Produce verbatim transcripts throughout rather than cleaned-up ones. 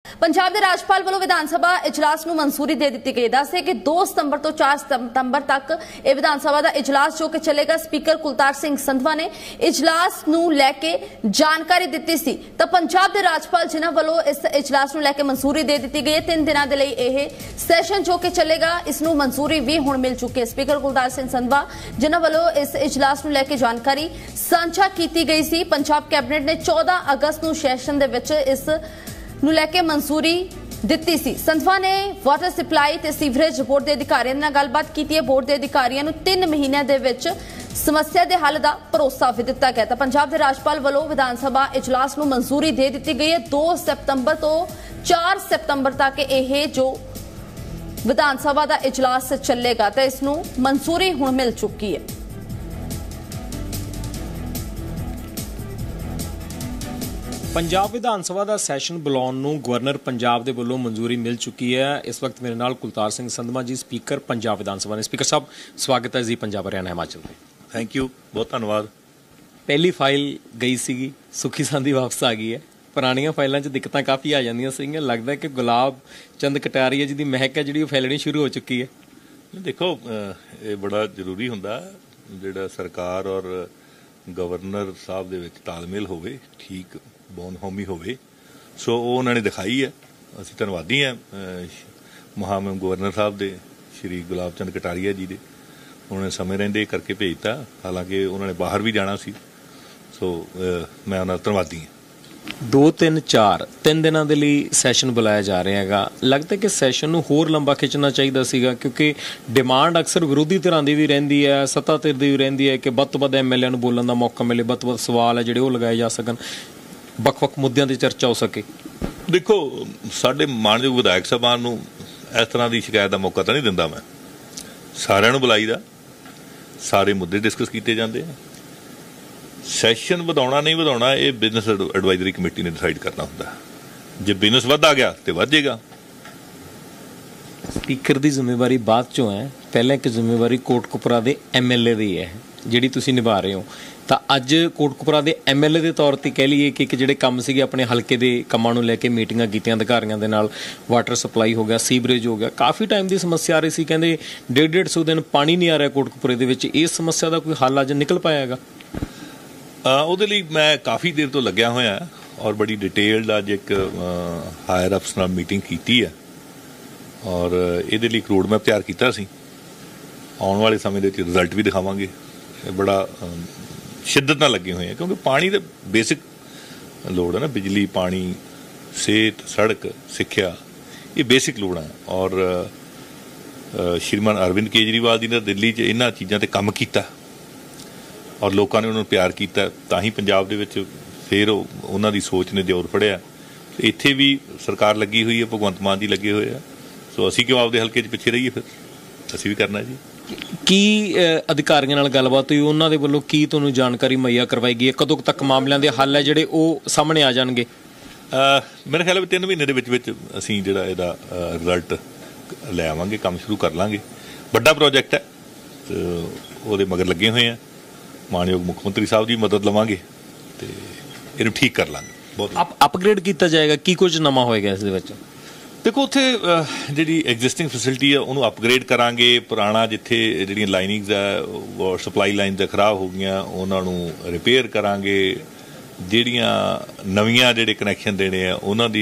पंजाब के राजपाल वालों विधानसभा इजलास नूं मंजूरी दे दी गई। दस है कि दो सितंबर तो चार सितंबर तक यह विधानसभा का इजलास जो कि चलेगा। स्पीकर कुलतार सिंह संधवा ने इजलास नूं लैके जानकारी दी सी तो पंजाब के राजपाल जिन्हां वालों इस इजलास नूं लैके मंजूरी दे दी गई है। तीन दिनों के लिए यह सैशन जो कि चलेगा इसनूं मंजूरी भी हुण मिल चुकी है। स्पीकर कुलतार सिंह संधवा जिन्हां वालों इस इजलास नूं लैके जानकारी सांझा की गई सी। पंजाब कैबिनेट ने चौदह अगस्त नूं सैशन दे विच इस ਨੂੰ ਲੈ ਕੇ ਮਨਜ਼ੂਰੀ ਦਿੱਤੀ ਸੀ। ਸੰਧਵਾ ਨੇ ਵਾਟਰ ਸਪਲਾਈ ਤੇ ਸੀਵਰੇਜ ਬੋਰਡ ਦੇ ਅਧਿਕਾਰੀਆਂ ਨਾਲ ਗੱਲਬਾਤ ਕੀਤੀ ਹੈ। ਬੋਰਡ ਦੇ ਅਧਿਕਾਰੀਆਂ ਨੂੰ ਤਿੰਨ ਮਹੀਨਿਆਂ ਦੇ ਵਿੱਚ ਸਮੱਸਿਆ ਦੇ ਹੱਲ ਦਾ ਭਰੋਸਾ ਵੀ ਦਿੱਤਾ ਗਿਆ। ਤਾਂ ਪੰਜਾਬ ਦੇ ਰਾਜਪਾਲ ਵੱਲੋਂ ਵਿਧਾਨ ਸਭਾ ਇਜਲਾਸ ਨੂੰ ਮਨਜ਼ੂਰੀ ਦੇ ਦਿੱਤੀ ਗਈ ਹੈ। ਦੋ ਸਤੰਬਰ ਤੋਂ ਚਾਰ ਸਤੰਬਰ ਤੱਕ ਇਹ ਜੋ ਵਿਧਾਨ ਸਭਾ ਦਾ ਇਜਲਾਸ ਚੱਲੇਗਾ ਤਾਂ ਇਸ ਨੂੰ ਮਨਜ਼ੂਰੀ ਹੁਣ ਮਿਲ ਚੁੱਕੀ ਹੈ। पंजाब विधान सभा का सैशन बुलाने नूं गवर्नर पंजाब के वालों मंजूरी मिल चुकी है। इस वक्त मेरे नाल कुलतार सिंह संधवा जी स्पीकर पंजाब विधान सभा ने। स्पीकर साहब स्वागत है जी पंजाब हरियाणा हिमाचल में। थैंक यू, बहुत धन्यवाद। पहली फाइल गई सी सुखी सांधी वापस आ गई है। पुरानियां फाइलों च दिक्कतां काफ़ी आ जांदियां सीगियां। लगता है कि गुलाब चंद कटारिया जी की महक है जी फैलनी शुरू हो चुकी है। देखो ये बड़ा जरूरी हुंदा जिहड़ा सरकार और गवर्नर साहब दे विच तालमेल होवे, ठीक बौनहोमी होवे। सो वो उन्होंने दिखाई है। असीं धन्नवादी हैं महामहिम गवर्नर साहब दे श्री गुलाब चंद कटारिया जी दे। उन्होंने समय रहंदे करके भेजता, हालांकि उन्होंने बाहर भी जाना सी। सो मैं उन्हां दा धन्नवादी हां। दो तीन चार तीन दिनों के लिए सैशन बुलाया जा रहा है। लगता है कि सैशन नूं होर लंबा खिंचना चाहिए सीगा, क्योंकि डिमांड अक्सर विरोधी धिरां दी भी रहिंदी है, सत्ता धिर दी भी रहिंदी है कि वध तो वध एम एल ए नूं बोलण दा मौका मिले, वध तो वध सवाल है जिहड़े ओह लगाए जा सकन, ਵੱਖ-ਵੱਖ ਮੁੱਦਿਆਂ ਦੀ ਚਰਚਾ ਹੋ ਸਕੇ। देखो ਸਾਡੇ ਮਾਨਯੋਗ ਵਿਧਾਇਕ ਸਾਹਿਬਾਨ ਨੂੰ ਇਸ ਤਰ੍ਹਾਂ ਦੀ ਸ਼ਿਕਾਇਤ ਦਾ ਮੌਕਾ ਤਾਂ ਨਹੀਂ ਦਿੰਦਾ ਮੈਂ। ਸਾਰਿਆਂ ਨੂੰ ਬੁਲਾਈਦਾ, ਸਾਰੇ ਮੁੱਦੇ ਡਿਸਕਸ ਕੀਤੇ ਜਾਂਦੇ ਆ। ਸੈਸ਼ਨ ਵਧਾਉਣਾ ਨਹੀਂ ਵਧਾਉਣਾ ਇਹ ਬਿਜ਼ਨਸ ਐਡਵਾਈਜ਼ਰੀ ਕਮੇਟੀ ਨੇ ਡਿਸਾਈਡ ਕਰਨਾ ਹੁੰਦਾ। ਜੇ ਬਿਜ਼ਨਸ ਵੱਧ ਆ ਗਿਆ ਤੇ ਵੱਧ ਜਾਏਗਾ। ਸਪੀਕਰ ਦੀ ਜ਼ਿੰਮੇਵਾਰੀ ਬਾਅਦ ਚੋਂ ਹੈ, ਪਹਿਲਾਂ ਇੱਕ ਜ਼ਿੰਮੇਵਾਰੀ ਕੋਟਕਪੁਰਾ ਦੇ ਐਮ ਐਲ ਏ ਦੀ ਹੈ ਜਿਹੜੀ ਤੁਸੀਂ ਨਿਭਾ ਰਹੇ ਹੋ। ਤਾਂ ਅੱਜ ਕੋਟਕਪੁਰਾ ਦੇ ਐਮ ਐਲ ਏ ਦੇ ਤੌਰ ਤੇ ਕਹਿ ਲਈਏ ਕਿ ਇੱਕ ਜਿਹੜੇ ਕੰਮ ਸੀਗੇ ਆਪਣੇ ਹਲਕੇ ਦੇ ਕੰਮਾਂ ਨੂੰ ਲੈ ਕੇ ਮੀਟਿੰਗਾਂ ਕੀਤੀਆਂ ਅਧਿਕਾਰੀਆਂ ਦੇ ਨਾਲ, ਵਾਟਰ ਸਪਲਾਈ ਹੋ ਗਿਆ, ਸੀਵਰੇਜ ਹੋ ਗਿਆ, ਕਾਫੀ ਟਾਈਮ ਦੀ ਸਮੱਸਿਆ ਆ ਰਹੀ ਸੀ। ਕਹਿੰਦੇ ਡੇਢ ਡੇਢ ਸੌ ਦਿਨ ਪਾਣੀ ਨਹੀਂ ਆ ਰਿਹਾ ਕੋਟਕਪੁਰੇ ਦੇ ਵਿੱਚ। ਇਸ ਸਮੱਸਿਆ ਦਾ ਕੋਈ ਹੱਲ ਅੱਜ ਨਿਕਲ ਪਾਇਆ ਹੈਗਾ? ਉਹਦੇ ਲਈ ਮੈਂ ਕਾਫੀ ਦੇਰ ਤੋਂ ਲੱਗਿਆ ਹੋਇਆ ਔਰ ਬੜੀ ਡਿਟੇਲਡ ਅੱਜ ਇੱਕ ਹਾਇਰ ਅਫਸਰ ਨਾਲ ਮੀਟਿੰਗ ਕੀਤੀ ਹੈ ਔਰ ਇਹਦੇ ਲਈ ਇੱਕ ਰੋਡ ਮੈਪ ਤਿਆਰ ਕੀਤਾ ਸੀ। ਆਉਣ ਵਾਲੇ ਸਮੇਂ ਦੇ ਵਿੱਚ ਰਿਜ਼ਲਟ ਵੀ ਦਿਖਾਵਾਂਗੇ। ਇਹ ਬੜਾ शिद्दत नाल लगे हुए हैं क्योंकि पानी तो बेसिक लोड़ है ना, बिजली, पानी, सेहत, सड़क, सिक्ख्या, ये बेसिक लोड़ है। और श्रीमान अरविंद केजरीवाल जी ने दिल्ली च इन्हां चीज़ां ते काम कीता और लोगों ने उन्होंने प्यार किया, तां ही पंजाब दे विच फिर उन्हां दी सोच ने जोर फड़िया। इत्थे भी सरकार लगी हुई है, भगवंत मान जी लगे हुए हैं। सो असीं क्यों आपदे हल्के च पिछे रहीए, फिर असीं भी करना जी। ਕੀ ਅਧਿਕਾਰੀਆਂ ਨਾਲ ਗੱਲਬਾਤ ਹੋਈ, ਉਹਨਾਂ ਦੇ ਵੱਲੋਂ ਕੀ ਤੁਹਾਨੂੰ ਜਾਣਕਾਰੀ ਮੁਹੱਈਆ ਕਰਵਾਈ ਗਈ ਹੈ? ਕਦੋਂ ਤੱਕ ਮਾਮਲਿਆਂ ਦੇ ਹੱਲ ਹੈ ਜਿਹੜੇ ਉਹ ਸਾਹਮਣੇ ਆ ਜਾਣਗੇ? ਮੇਰੇ ਖਿਆਲ ਵਿੱਚ ਤਿੰਨ ਮਹੀਨੇ ਦੇ ਵਿੱਚ ਵਿੱਚ ਅਸੀਂ ਜਿਹੜਾ ਇਹਦਾ ਰਿਜ਼ਲਟ ਲੈ ਆਵਾਂਗੇ, ਕੰਮ ਸ਼ੁਰੂ ਕਰ ਲਾਂਗੇ। ਵੱਡਾ ਪ੍ਰੋਜੈਕਟ ਹੈ ਤੇ ਉਹਦੇ ਮਗਰ ਲੱਗੇ ਹੋਏ ਆ। ਮਾਨਯੋਗ ਮੁੱਖ ਮੰਤਰੀ ਸਾਹਿਬ ਦੀ ਮਦਦ ਲਵਾਂਗੇ ਤੇ ਇਹਨੂੰ ਠੀਕ ਕਰ ਲਾਂਗੇ। ਬਹੁਤ ਅਪਗ੍ਰੇਡ ਕੀਤਾ ਜਾਏਗਾ, ਕੀ ਕੁਝ ਨਵਾਂ ਹੋਏਗਾ ਇਸ ਦੇ ਵਿੱਚ? देखो उत्थे जी एग्जिस्टिंग फैसिलिटी है उन्होंने अपग्रेड करांगे। पुराना जिथे जी लाइनिंग्स है सप्लाई लाइन खराब हो गई उन्होंने रिपेयर करांगे। जिहड़ियां नवीं जिहड़े कनैक्शन देने उन्होंने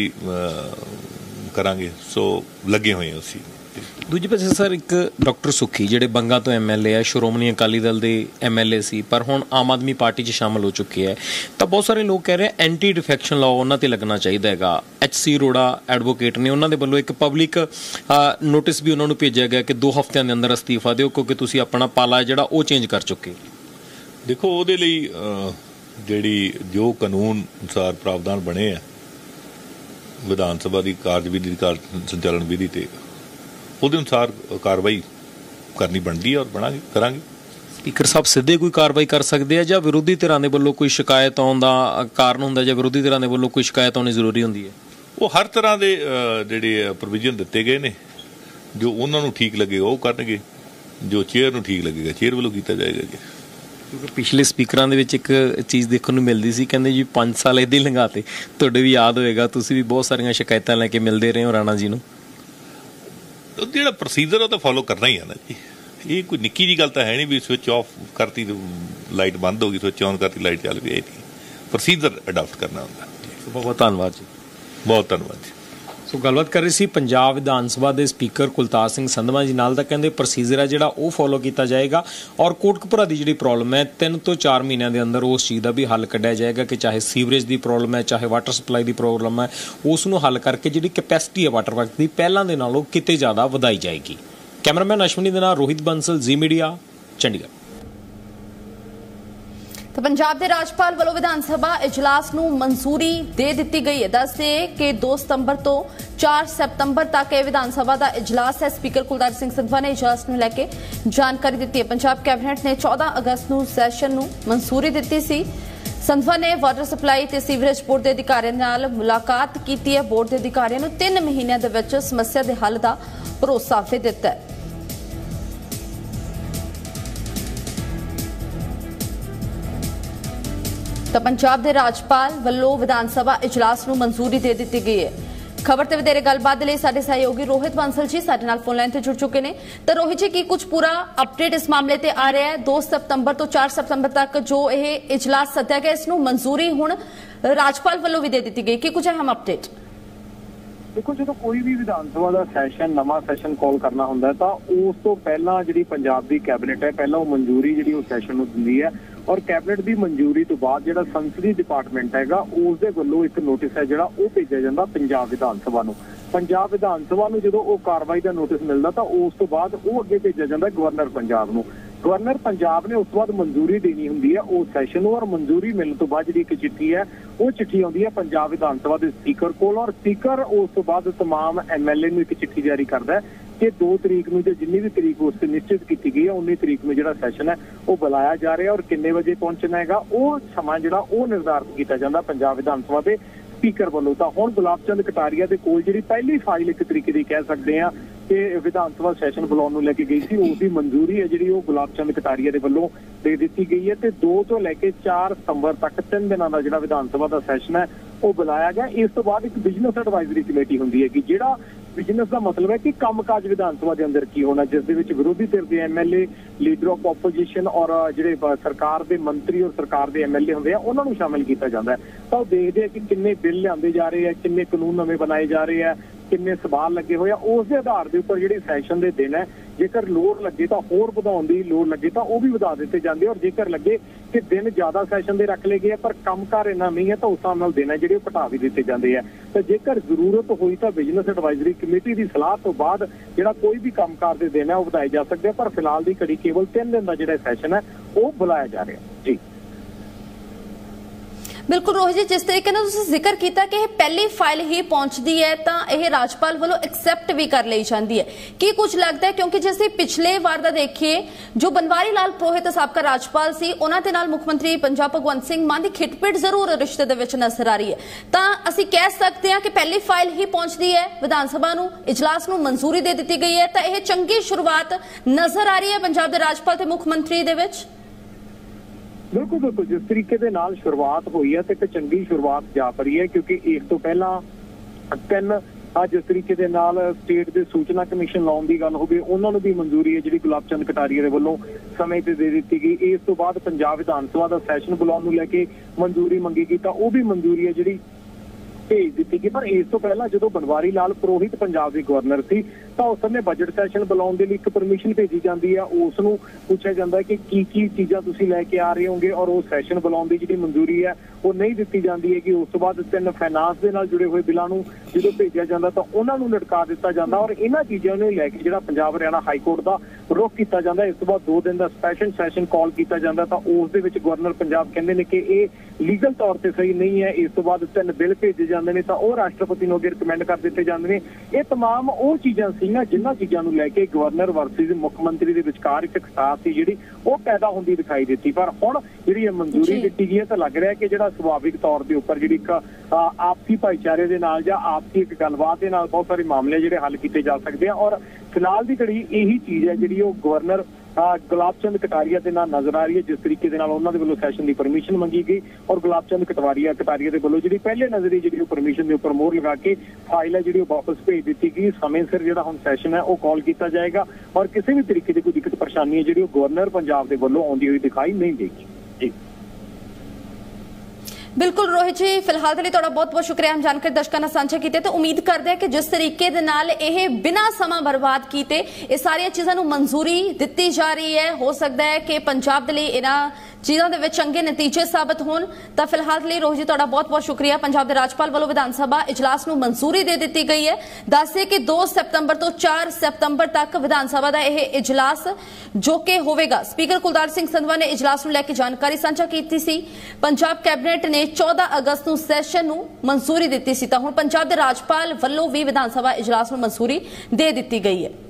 करांगे। सो लगे हुए हैं उसी। दूजे पासे सर एक डॉक्टर सुखी ਜਿਹੜੇ ਬੰਗਾ ਤੋਂ ਐਮ ਐਲ ਏ ਹੈ, ਸ਼੍ਰੋਮਣੀ ਅਕਾਲੀ ਦਲ ਦੇ ਐਮ ਐਲ ਏ ਸੀ ਪਰ ਹੁਣ ਆਮ ਆਦਮੀ ਪਾਰਟੀ 'ਚ ਸ਼ਾਮਲ ਹੋ ਚੁੱਕੇ ਹੈ। ਤਾਂ ਬਹੁਤ ਸਾਰੇ ਲੋਕ ਕਹਿ ਰਹੇ ਐਂਟੀ ਡਿਫੈਕਸ਼ਨ ਲਾਅ ਉਹਨਾਂ 'ਤੇ ਲੱਗਣਾ ਚਾਹੀਦਾ ਹੈਗਾ। ਐਚ ਸੀ ਅਰੋੜਾ ਐਡਵੋਕੇਟ ਨੇ, ਉਹਨਾਂ ਦੇ ਵੱਲੋਂ ਇੱਕ ਪਬਲਿਕ ਨੋਟਿਸ ਵੀ ਉਹਨਾਂ ਨੂੰ ਭੇਜਿਆ ਗਿਆ ਕਿ ਦੋ ਹਫ਼ਤਿਆਂ ਦੇ ਅੰਦਰ ਅਸਤੀਫਾ ਦਿਓ ਕਿਉਂਕਿ ਤੁਸੀਂ ਆਪਣਾ ਪਾਲਾ ਜਿਹੜਾ ਉਹ ਚੇਂਜ ਕਰ ਚੁੱਕੇ। ਦੇਖੋ ਉਹਦੇ ਲਈ ਜਿਹੜੀ ਜੋ ਕਾਨੂੰਨ ਅਨੁਸਾਰ ਪ੍ਰਾਵਧਾਨ ਬਣੇ ਆ ਵਿਧਾਨ ਸਭਾ ਦੀ ਕਾਰਜਵਿਧੀ ਦੀ ਸੰਚਾਲਨ ਵਿਧੀ ਤੇ ਉਹਦੇ ਅਨੁਸਾਰ ਕਾਰਵਾਈ ਕਰਨੀ ਬਣਦੀ ਹੈ ਔਰ ਬਣਾਂਗੇ ਕਰਾਂਗੇ। ਸਪੀਕਰ ਸਾਹਿਬ ਸਿੱਧੇ ਕੋਈ ਕਾਰਵਾਈ ਕਰ ਸਕਦੇ ਆ ਜਾਂ ਵਿਰੋਧੀ ਧਿਰਾਂ ਦੇ ਵੱਲੋਂ ਕੋਈ ਸ਼ਿਕਾਇਤ ਆਉਣ ਦਾ ਕਾਰਨ ਹੁੰਦਾ ਜਾਂ ਵਿਰੋਧੀ ਧਿਰਾਂ ਦੇ ਵੱਲੋਂ ਕੋਈ ਸ਼ਿਕਾਇਤ ਆਉਣੀ ਜ਼ਰੂਰੀ ਹੁੰਦੀ ਹੈ? ਉਹ ਹਰ ਤਰ੍ਹਾਂ ਦੇ ਜਿਹੜੇ ਪ੍ਰੋਵੀਜ਼ਨ ਦਿੱਤੇ ਗਏ ਨੇ, ਜੋ ਉਹਨਾਂ ਨੂੰ ਠੀਕ ਲੱਗੇ ਉਹ ਕਰਨਗੇ, ਜੋ ਚੇਅਰ ਨੂੰ ਠੀਕ ਲੱਗੇਗਾ ਚੇਅਰ ਵੱਲੋਂ ਕੀਤਾ ਜਾਏਗਾ ਜੀ। ਕਿਉਂਕਿ ਪਿਛਲੇ ਸਪੀਕਰਾਂ ਦੇ ਵਿੱਚ ਇੱਕ ਚੀਜ਼ ਦੇਖਣ ਨੂੰ ਮਿਲਦੀ ਸੀ, ਕਹਿੰਦੇ ਜੀ ਪੰਜ ਸਾਲ ਇੱਦਾਂ ਹੀ ਲੰਘਾਤੇ। ਤੁਹਾਡੇ ਵੀ ਯਾਦ ਹੋਏਗਾ, ਤੁਸੀਂ ਵੀ ਬਹੁਤ ਸਾਰੀਆਂ ਸ਼ਿਕਾਇਤਾਂ ਲੈ ਕੇ ਮਿਲਦੇ ਰਹੇ ਹੋ ਰਾਣਾ ਜੀ ਨੂੰ। ਜਿਹੜਾ ਪ੍ਰੋਸੀਜਰ ਉਹ ਤਾਂ ਫੋਲੋ ਕਰਨਾ ਹੀ ਹੈ ਨਾ ਜੀ, ਇਹ ਕੋਈ ਨਿੱਕੀ ਜੀ ਗੱਲ ਤਾਂ ਹੈ ਨਹੀਂ ਵੀ ਸਵਿਚ ਆਫ ਕਰਤੀ ਲਾਈਟ ਬੰਦ ਹੋ ਗਈ, ਸਵਿਚ ਆਨ ਕਰਤੀ ਲਾਈਟ ਚੱਲ ਗਈ। ਇਹ ਨਹੀਂ, ਪ੍ਰੋਸੀਜਰ ਅਡਾਪਟ ਕਰਨਾ ਹੁੰਦਾ। ਬਹੁਤ ਬਹੁਤ ਧੰਨਵਾਦ ਜੀ। ਬਹੁਤ ਧੰਨਵਾਦ ਜੀ। ਸੋ ਗੱਲਬਾਤ ਕਰ ਰਹੀ ਸੀ ਪੰਜਾਬ ਵਿਧਾਨ ਸਭਾ ਦੇ ਸਪੀਕਰ ਕੁਲਤਾਰ ਸਿੰਘ ਸੰਧਵਾਂ ਜੀ ਨਾਲ। ਤਾਂ ਕਹਿੰਦੇ ਪ੍ਰੋਸੀਜਰ ਹੈ ਜਿਹੜਾ ਉਹ ਫੋਲੋ ਕੀਤਾ ਜਾਏਗਾ ਔਰ ਕੋਟਕਪੁਰਾ ਦੀ ਜਿਹੜੀ ਪ੍ਰੋਬਲਮ ਹੈ ਤਿੰਨ ਤੋਂ ਚਾਰ ਮਹੀਨਿਆਂ ਦੇ ਅੰਦਰ ਉਸ ਚੀਜ਼ ਦਾ ਵੀ ਹੱਲ ਕੱਢਿਆ ਜਾਏਗਾ ਕਿ ਚਾਹੇ ਸੀਵਰੇਜ ਦੀ ਪ੍ਰੋਬਲਮ ਹੈ, ਚਾਹੇ ਵਾਟਰ ਸਪਲਾਈ ਦੀ ਪ੍ਰੋਬਲਮ ਹੈ, ਉਸ ਨੂੰ ਹੱਲ ਕਰਕੇ ਜਿਹੜੀ ਕੈਪੈਸਿਟੀ ਹੈ ਵਾਟਰ ਵਰਕ ਦੀ ਪਹਿਲਾਂ ਦੇ ਨਾਲੋਂ ਕਿਤੇ ਜ਼ਿਆਦਾ ਵਧਾਈ ਜਾਏਗੀ। ਕੈਮਰਾਮੈਨ ਅਸ਼ਵਨੀ ਦੇ ਨਾਲ ਰੋਹਿਤ ਬੰਸਲ, ਜ਼ੀ ਮੀਡੀਆ, ਚੰਡੀਗੜ੍ਹ। तो पंजाब के राजपाल वालों विधानसभा इजलास नूं मंजूरी दे दी गई है। दस दे कि दो सितंबर तो चार सितंबर तक यह विधानसभा का इजलास है। स्पीकर कुलतार सिंह संधवा ने इजलास नूं लैके जानकारी दी है। पंजाब कैबिनेट ने चौदह अगस्त नूं सैशन नूं मंजूरी दी सी। संधवा ने वाटर सप्लाई ते सीवरेज बोर्ड के अधिकारियों नाल मुलाकात की है। बोर्ड के अधिकारियों नूं तीन महीनों दे विच समस्या के हल का भरोसा भी दिता है। तो पंजाब के राजपाल वालों विधानसभा इजलास नूं मंजूरी दे दी गई है। खबर ते वधेरे गलबात लई साडे सहयोगी रोहित बंसल जी साडे नाल फोन लाइन ते जुड़ चुके हैं। तो रोहित जी की कुछ पूरा अपडेट इस मामले ते आ रहा है? दो सितंबर तो चार सितंबर तक जो यह इजलास सद्या गया, इसनूं मंजूरी हुण राजपाल वालों भी दे दी गई, की कुछ अहम अपडेट? देखो, जो कोई भी विधान सभा का सैशन नवा सैशन कॉल करना होंदा है तो उस तो पहला जिहड़ी पंजाब की कैबिनेट है पहला वो मंजूरी जिहड़ी वो सैशन नूं दिंदी है और कैबिनेट की मंजूरी तो बाद जिहड़ा संसदीय डिपार्टमेंट हैगा उस दे वल्लों एक नोटिस है जिहड़ा वो भेजा जांदा पंजाब विधान सभा नूं। पंजाब विधान सभा नूं जदों वो कार्रवाई का नोटिस मिलदा तो उस तो बाद वो अगे भेजा जांदा गवर्नर पंजाब नूं। गवर्नर पंजाब ने उस बाद मंजूरी देनी होंदी है उस सैशन नूं और मंजूरी मिलने तो बाद जिहड़ी एक चिट्ठी है वो चिट्ठी आउंदी है पंजाब विधान सभा के स्पीकर कोल और स्पीकर उस तो बाद तमाम एम एल ए नूं एक चिट्ठी जारी करदा है कि दो तरीक में जिन्नी भी तरीक उस निश्चित की गई है उन्नी तरीक में जो सैशन है वो बुलाया जा रहा है और किन्ने बजे पहुंचना है वो समा जो निर्धारित किया जाता पंजाब विधान सभा के स्पीकर वालों। तो हुण गुलाब चंद कटारिया के कोल जी पहली फाइल एक तरीके की कह सकते हैं कि विधान सभा सैशन बुलाने को लैके गई थी उसकी मंजूरी है जी गुलाब चंद कटारिया के वालों दे दी गई है। तो दो तो लैके चार सितंबर तक तीन दिनों का जो विधान सभा का सैशन है वो बुलाया गया। इस तो बाद एक बिजनेस एडवाइजरी कमेटी होंगी है कि जिहड़ा बिजनेस का मतलब है कि कामकाज विधान सभा के अंदर की होना जिस विरोधी धिर के M L A leader of opposition और जिहड़े सरकार के मंत्री और सरकार के एम एल ए होंगे उन्होंने शामिल किया जाता है। तो देखते हैं कि किन्ने बिल लियाए जा रहे हैं, किन्ने कानून नवे बनाए जा रहे हैं, किन्ने सवाल लगे हुए उस आधार के उपर जिहड़े सैशन के दिन है जेकर लोड़ लगे तो होर वधाउण दी लोड़ लगे तो वह भी वधा दिते जांदे और जेकर लगे कि दिन ज्यादा सैशन के रख ले गए पर कामकार इन्ना नहीं है तो उस हिसाब नाल दिन है जिहड़े घटा भी दिते जांदे है। तो जेकर जरूरत हुई तो बिजनेस एडवाइजरी कमेटी की सलाह तो बाद जिहड़ा कोई भी कामकार के दिन है वह वधाए जा सकते हैं पर फिलहाल की घड़ी केवल तीन दिन का जिहड़ा सैशन है वो बुलाया जा रहा है। जी बिल्कुल रोहित जी, जिस तरीके ने तुसीं जिक्र किया कि पहली फाइल ही पहुंचती है तो यह राजपाल वालों एक्सैप्ट भी कर ली जाती है, कि कुछ लगता है क्योंकि जैसे पिछले वार का देखिए जो बनवारी लाल पुरोहित साबका राजपाल सी उन्हां दे नाल मुख्यमंत्री पंजाब भगवंत सिंह मान की खिटपिट जरूर रिश्ते दे विच नजर आ रही है। तो असीं कह सकते हैं कि पहली फाइल ही पहुंचती है विधान सभा नूं इजलास नूं मंजूरी दे दी गई है तो यह चंगी शुरुआत नजर आ रही है पंजाब के राजपाल ते मुख्यमंत्री दे विच। बिल्कुल बिल्कुल जिस तरीके के नाल शुरुआत हुई है तो एक चंगी शुरुआत जा पड़ी है क्योंकि एक तो पहला तीन जिस तरीके के नाल स्टेट के सूचना कमीशन लाने की गल होगी उन्होंने भी मंजूरी है जी गुलाब चंद कटारिया के वालों समय पर दे दी गई। इस तो बाद पंजाब विधान सभा का सैशन बुलाने को लैके मंजूरी मंगी गई तो वह भी मंजूरी है जी भेज दी गई। पर इस तो पहला जो बनवारी लाल पुरोहित पंजाब के गवर्नर से तो उस समय बजट सैशन बुलाने के लिए एक परमिशन भेजी जाती है उसनों पूछा जाता है कि की की चीज़ां तुसीं लैके आ रहे होंगे और वो सैशन बुलाने की जी मंजूरी है वो नहीं दी जाती है कि उस तो बाद तीन फाइनांस के नाल जुड़े हुए बिलों को जो भेजा जाता तो उन्होंने लटका दिता जाता और इन्होंने चीज़ों ने लैके जो पंजाब हरियाणा हाईकोर्ट का रुख किया जाता। इस तो बाद दो दिन का स्पैशल सैशन कॉल किया जाता तो उस दे विच गवर्नर पंजाब कहते हैं कि ये लीगल तौर पर सही नहीं है। इस तो बाद तीन बिल भेजे जाते हैं तो वह राष्ट्रपति को अगे रिकमेंड कर दिए जाते हैं। ये तमाम वो चीज़ां सीगियां जिन्हां चीज़ों को लैके गवर्नर वर्सिस मुख्यमंत्री के विचकार एक खटास सी जिहड़ी वो पैदा होंदी दिखाई दी। पर हुण जिहड़ी मंजूरी दी गई है तो लग रहा है कि जिहड़ा सुभाविक तौर के उपर जिहड़ी एक आपसी भाईचारे के नाल जां आपसी एक गलबात के नाल बहुत सारे मामले जिहड़े हल किए जा सकते हैं और फिलहाल की घड़ी यही चीज़ है जिहड़ी वो गवर्नर ਗੁਲਾਬ ਚੰਦ ਕਟਾਰੀਆ ਦੇ ਨਾਲ ਨਜ਼ਰ ਆ ਰਹੀ ਹੈ। ਜਿਸ ਤਰੀਕੇ ਦੇ ਨਾਲ ਉਹਨਾਂ ਦੇ ਵੱਲੋਂ ਸੈਸ਼ਨ ਦੀ ਪਰਮਿਸ਼ਨ ਮੰਗੀ ਗਈ ਔਰ ਗੁਲਾਬ ਚੰਦ ਕਟਾਰੀਆ ਕਟਾਰੀਆ ਦੇ ਵੱਲੋਂ ਜਿਹੜੀ ਪਹਿਲੇ ਨਜ਼ਰੀ ਜਿਹੜੀ ਉਹ ਪਰਮਿਸ਼ਨ ਦੇ ਉੱਪਰ ਮੋਹਰ ਲਗਾ ਕੇ ਫਾਈਲ ਹੈ ਜਿਹੜੀ ਉਹ ਵਾਪਸ ਭੇਜ ਦਿੱਤੀ ਗਈ। ਸਮੇਂ ਸਿਰ ਜਿਹੜਾ ਹੁਣ ਸੈਸ਼ਨ ਹੈ ਉਹ ਕਾਲ ਕੀਤਾ ਜਾਏਗਾ ਔਰ ਕਿਸੇ ਵੀ ਤਰੀਕੇ ਦੀ ਕੋਈ ਦਿੱਕਤ ਪਰੇਸ਼ਾਨੀ ਹੈ ਜਿਹੜੀ ਉਹ ਗਵਰਨਰ ਪੰਜਾਬ ਦੇ ਵੱਲੋਂ ਆਉਂਦੀ ਹੋਈ ਦਿਖਾਈ ਨਹੀਂ ਦੇਗੀ। ਜੀ बिल्कुल रोहित जी, फिलहाल के लिए तुहाडा बहुत बहुत शुक्रिया। हम जानकारी दर्शकों नाल सांझा कीते ते उम्मीद करते हैं कि जिस तरीके दे नाल यह बिना समा बर्बाद कीते ये सारिया चीज़ों नूं मंजूरी दिती जा रही है, हो सकता है कि पंजाब दे लई इन्हां चीज़ों दे विच चंगे नतीजे साबित होण। तां फिलहाल के लिए रोहित जी तुहाडा बहुत बहुत शुक्रिया। पंजाब दे राज्यपाल वालों विधान सभा इजलास नूं मंजूरी दे दित्ती गई है। दस्से कि दो सितंबर तो चार सितंबर तक विधान सभा का यह इजलास जो कि होवेगा। स्पीकर कुलतार सिंह संधवा ने इजलास नूं लैके जानकारी सांझा कीती सी। पंजाब कैबिनेट ने चौदह अगस्त नूं सैशन नूं मंजूरी दित्ती सी तां हुण पंजाब दे राज्यपाल वल्लों भी विधान सभा इजलास नूं मंजूरी दे दित्ती गई है।